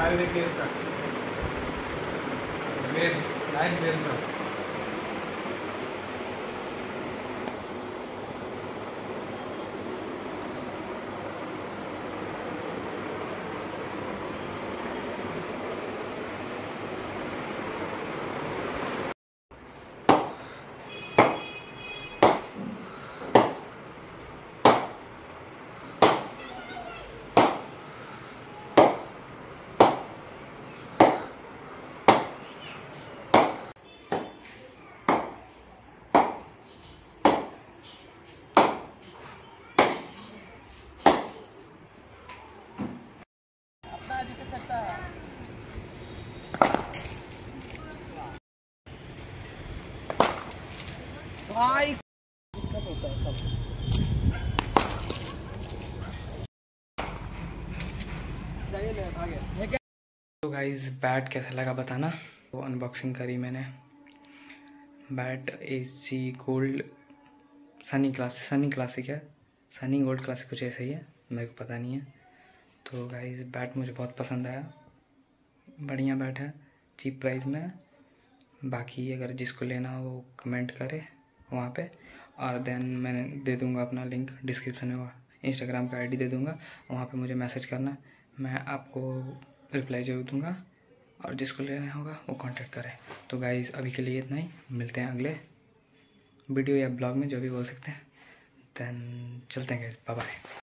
आयुर्वेद का Wales line Wales भाई दिक्कत होता है सब। तो गाइस बैट कैसा लगा बताना। तो अनबॉक्सिंग करी मैंने। Bat SG gold Sunny classic है, सनी गोल्ड क्लासिक कुछ ऐसा ही है, मेरे को पता नहीं है। तो गाइस बैट मुझे बहुत पसंद आया, बढ़िया बैट है, चीप प्राइस में। बाकी अगर जिसको लेना हो वो कमेंट करे वहाँ पे, और देन मैंने दे दूँगा अपना लिंक डिस्क्रिप्शन में, इंस्टाग्राम का आईडी दे दूँगा, वहाँ पे मुझे मैसेज करना, मैं आपको रिप्लाई जरूर दूँगा, और जिसको लेना होगा वो कांटेक्ट करें। तो गाइस अभी के लिए इतना ही, मिलते हैं अगले वीडियो या ब्लॉग में, जो भी बोल सकते हैं। देन चलते हैं गाइस, बाय बाय।